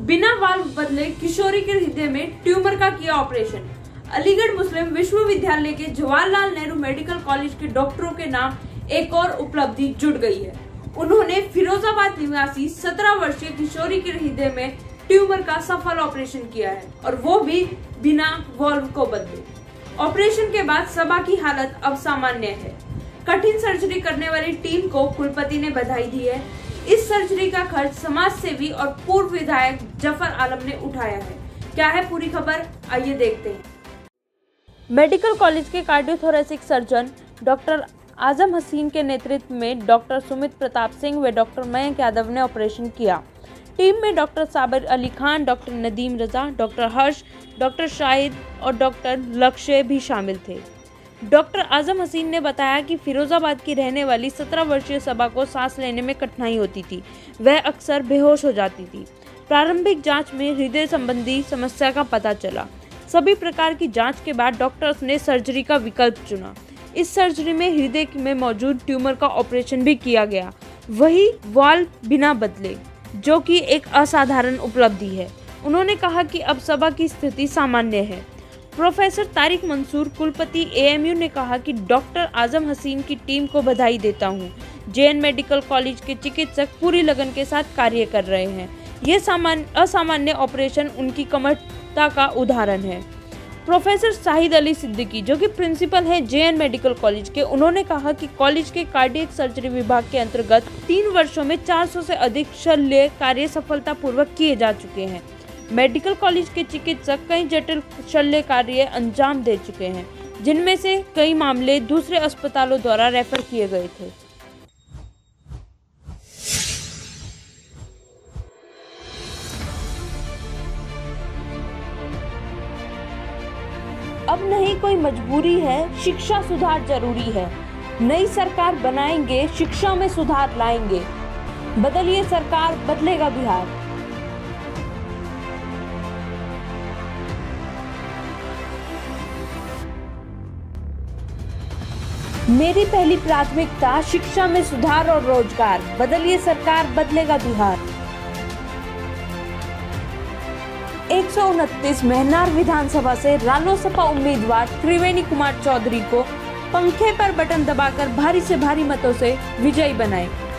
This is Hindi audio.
बिना वाल्व बदले किशोरी के हृदय में ट्यूमर का किया ऑपरेशन। अलीगढ़ मुस्लिम विश्वविद्यालय के जवाहरलाल नेहरू मेडिकल कॉलेज के डॉक्टरों के नाम एक और उपलब्धि जुड़ गई है। उन्होंने फिरोजाबाद निवासी 17 वर्षीय किशोरी के हृदय में ट्यूमर का सफल ऑपरेशन किया है और वो भी बिना वाल्व को बदले। ऑपरेशन के बाद सबा की हालत अब सामान्य है। कठिन सर्जरी करने वाली टीम को कुलपति ने बधाई दी है। इस सर्जरी का खर्च समाज सेवी और पूर्व विधायक जफर आलम ने उठाया है। क्या है पूरी खबर, आइए देखते हैं। मेडिकल कॉलेज के cardiothoracic surgeon doctor Azam Haseen के नेतृत्व में डॉक्टर सुमित प्रताप सिंह व डॉक्टर मयंक यादव ने ऑपरेशन किया। टीम में doctor Sabir Ali Khan, doctor Nadeem Raza, doctor Harsh, doctor Shahid और डॉक्टर लक्ष्य भी शामिल थे। डॉक्टर आजम हसीन ने बताया कि फिरोजाबाद की रहने वाली 17 वर्षीय सबा को सांस लेने में कठिनाई होती थी। वह अक्सर बेहोश हो जाती थी। प्रारंभिक जांच में हृदय संबंधी समस्या का पता चला। सभी प्रकार की जांच के बाद डॉक्टर्स ने सर्जरी का विकल्प चुना। इस सर्जरी में हृदय में मौजूद ट्यूमर का ऑपरेशन भी किया गया, वही वाल्व बिना बदले, जो कि एक असाधारण उपलब्धि है। उन्होंने कहा कि अब सबा की स्थिति सामान्य है। प्रोफेसर तारिक मंसूर, कुलपति एएमयू, ने कहा कि डॉक्टर आजम हसीन की टीम को बधाई देता हूं। जेएन मेडिकल कॉलेज के चिकित्सक पूरी लगन के साथ कार्य कर रहे हैं। यह असामान्य ऑपरेशन उनकी कमरता का उदाहरण है। प्रोफेसर शाहिद अली सिद्दीकी, जो कि प्रिंसिपल है जेएन मेडिकल कॉलेज के, उन्होंने कहा कि कॉलेज के कार्डियक सर्जरी विभाग के अंतर्गत 3 वर्षों में 400 से अधिक शल्य कार्य सफलतापूर्वक किए जा चुके हैं। मेडिकल कॉलेज के चिकित्सक कई जटिल शल्य कार्य अंजाम दे चुके हैं, जिनमें से कई मामले दूसरे अस्पतालों द्वारा रेफर किए गए थे। अब नहीं कोई मजबूरी है, शिक्षा सुधार जरूरी है। नई सरकार बनाएंगे, शिक्षा में सुधार लाएंगे। बदलिए सरकार, बदलेगा बिहार। मेरी पहली प्राथमिकता शिक्षा में सुधार और रोजगार। बदलिए सरकार, बदलेगा बिहार। 129 महनार विधानसभा से रालोसपा उम्मीदवार त्रिवेणी कुमार चौधरी को पंखे पर बटन दबाकर भारी से भारी मतों से विजयी बनाए।